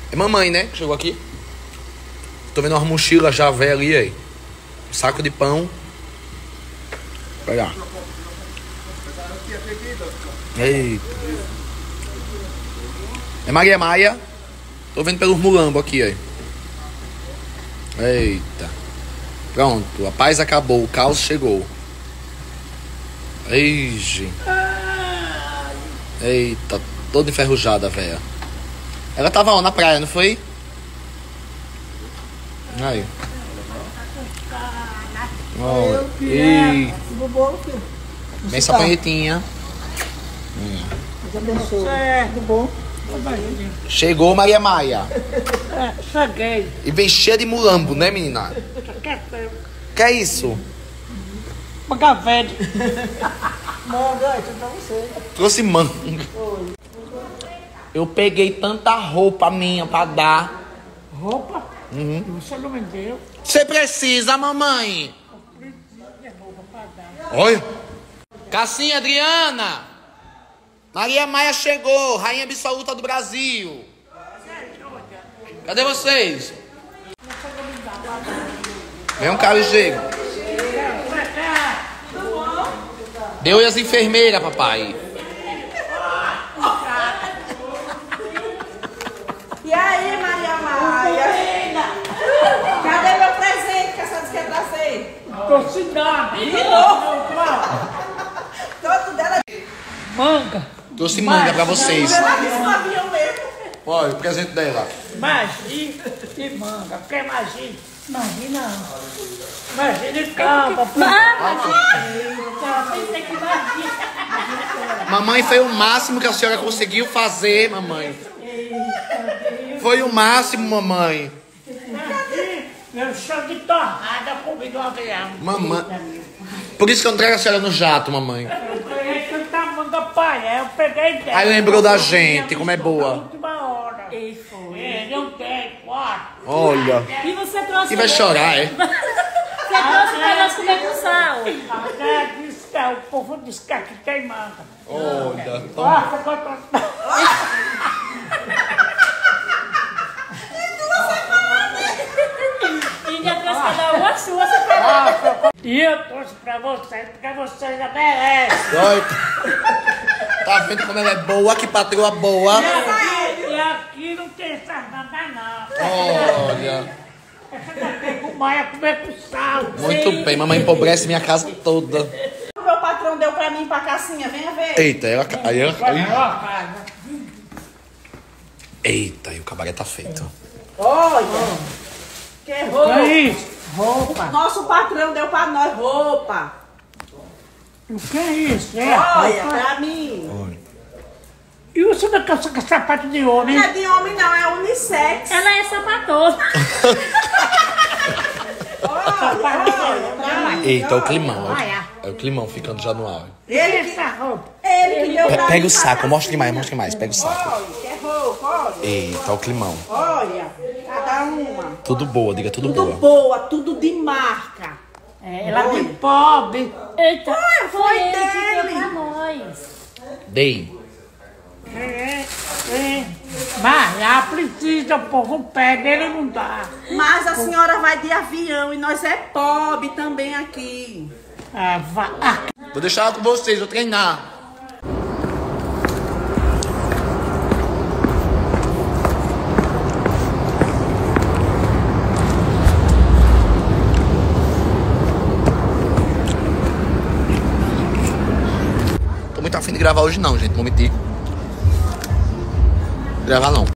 É mamãe, né? Chegou aqui. Tô vendo umas mochilas já velhas ali, aí. Um saco de pão. Olha lá. Eita. É Maria Maia. Tô vendo pelos mulambos aqui, aí. Eita. Pronto, a paz acabou, o caos chegou. Eita. Eita, toda enferrujada, velha. Ela tava ó, na praia, não foi? Aí. Ó, eita. Vem essa panhetinha. Tudo bom? Chegou Maria Maia. Cheguei. E vem cheia de mulambo, né, menina? Que é isso? Manga velha. Manga, isso é pra você. Trouxe manga. Eu peguei tanta roupa minha pra dar. Roupa? Você não me deu. Você precisa, mamãe? Olha. Cassinha, Adriana. Maria Maia chegou, rainha absoluta do Brasil. Cadê vocês? Vem um cara e chega. Deu e as enfermeiras, papai. E aí, Maria Maia? Cadê meu presente que a senhora disse que ia trazer? Tô se dando. De novo? Todo dela. Manga. Trouxe manga pra vocês. Ela disse no avião mesmo. Olha, o presente dela. Magia e manga. Porque magia? Magia não. Magia de campo. Pensei que magia. Mamãe, foi o máximo que a senhora conseguiu fazer, mamãe. Foi o máximo, mamãe. Meu chão de torrada comi no avião. Mamãe. Por isso que eu não trago a senhora no jato, mamãe. Eu ganhei tanta manga paia, eu peguei dela. Aí lembrou da gente, como é boa. Na última hora. E foi. Não tem, quatro. Olha. E você trouxe... E vai chorar, é? Você trouxe pra nós comer com sal. Até disse que o povo disse que aqui tem manga. Olha. Nossa, que eu tô... E ainda trouxe cada uma sua separada. E eu trouxe pra vocês, porque vocês já merecem. Olha. Tá vendo como ela é boa? Que patroa boa. E aqui não tem essas mangas, não. Olha. Essa daqui com maia comer com sal. Muito bem, mamãe empobrece minha casa toda. O meu patrão deu pra mim, pra Cassinha, venha ver. Eita, aí ela Vai caiu. pra casa. Eita, e o cabaré tá feito. Olha. Que roupa. É isso? Roupa. Nosso patrão deu pra nós roupa. O que é isso? É Olha, roupa. pra mim. Olha. E você não calça com sapato de homem? Não é de homem não, é unissex. Ela é sapatosa. Olha, pra mim. Eita, é o climão. É o climão ficando já no ar. Ele Essa roupa. que deu pra Pega mim o saco, pra mostra Cassinha. mais, pega o saco. Olha, que roupa, olha. Eita, o climão. Olha, cada uma. Tudo boa, diga tudo Tudo boa. boa, tudo de marca. Ela de pobre. Eita, foi ele que deu dele. pra nós. Dei. Mas lá precisa, o povo pega, ele não dá. Mas a senhora vai de avião e nós é pobre também aqui. Vou deixar ela com vocês, vou treinar. Tô muito afim de gravar hoje não, gente, não vou mentir. Gravar não.